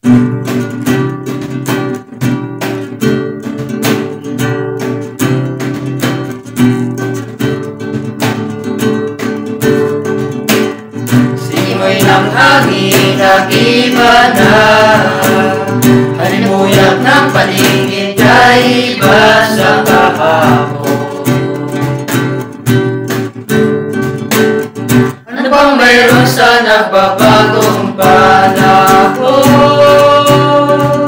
Simoy ng hangin nag-iba na, halimuyak ng paligid ay iba sa kahapon. Ano bang mayroon sa nagbabagong panahon?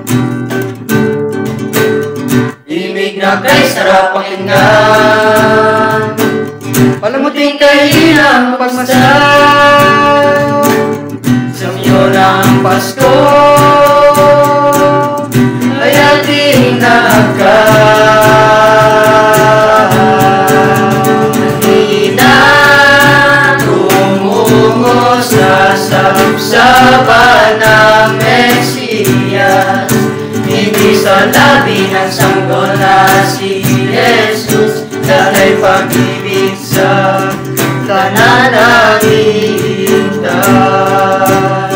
Imig na kay sarap pakinggan, palamuting kahilang pagmasdan, samyo ng Pasko ay ating nagkahina, tumungo sa sabsaban ng Mesiyas, hindi sa labi ng sanggol na si Jesus, dahil pag-ibig sa tanan naghihintay.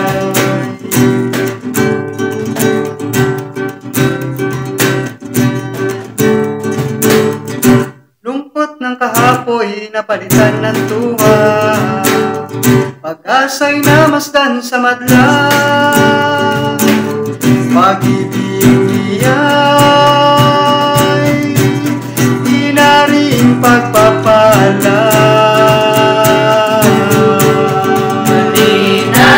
Lungkot ng kahapoy napalitan ng tuwa, pag-asa'y namasdan sa madla, pag-ibig ay inaring pagpapala. Halina,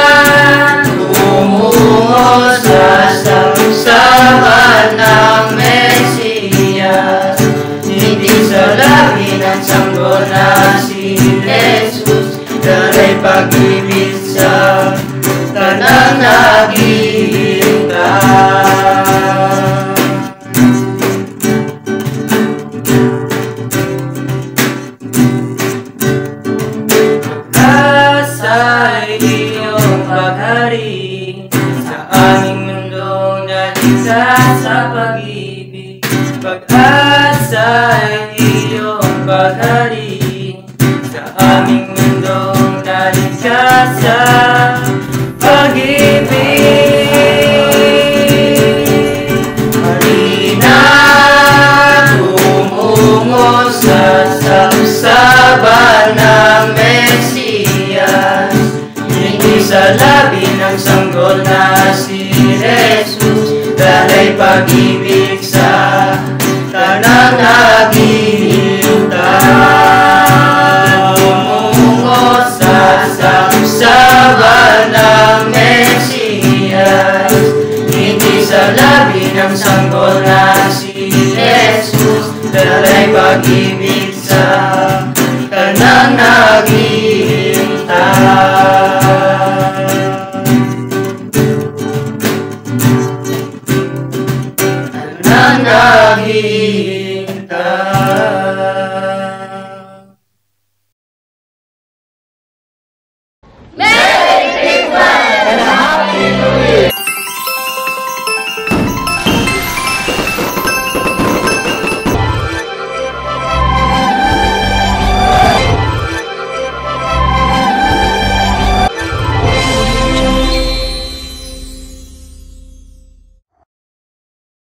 tumungo sa sabsaban ng Mesiyas, hindi sa labi ng sanggol na si Jesus, dahil pag-ibig sa tanang naghihintay. Pag-asa'y iyong paghari sa aming mundong naligtas sa pag-ibig. Pag-asa'y iyong paghari sa aming mundong naligtas sa pag-ibig. Halina, tumungo sa sabsaban ng Mesiyas, hindi sa labi ng sanggol na si Jesus, dahil pag-ibig sa tanang naghihintay. Tumungo sa sabsaban ng Mesiyas, hindi sa labi ng sanggol na si Jesus, dahil pag-ibig sa